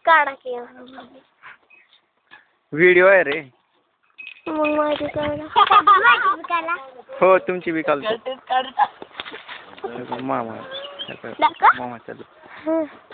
काढा की व्हिडिओ आहे रे. मग माझी काढा. हो तुमची बी काढतो. मामा मामा चालू.